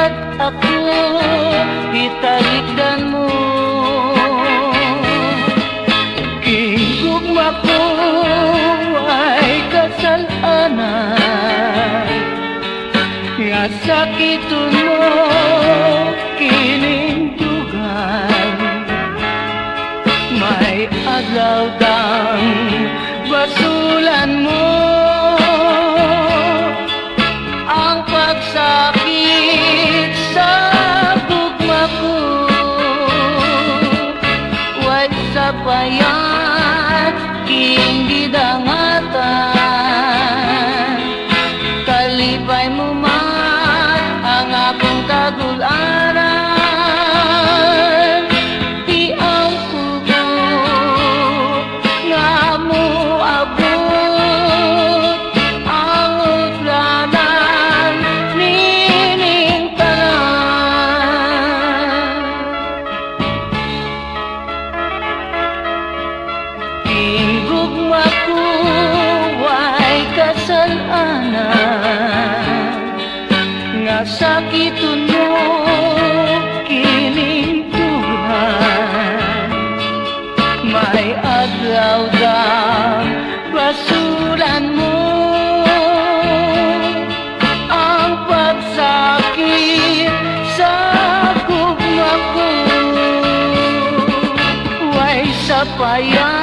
kat ako italikdan mo. Gugma ko ay kasalanan, nga sakiton mo kining dugan. May adlaw dang basulan mo ang pagsakit sa gugma ko. Way sabayan king gidangatan, kalipay mo man ang akong kagularan. Di ang pugo nga mo abot ang utlanan nining tanan. Gugma ko ay kasalanan, nga sakiton mo kining dugan. May adlaw dang basulan mo ang pagsakit sa gugma ko. Way sapayan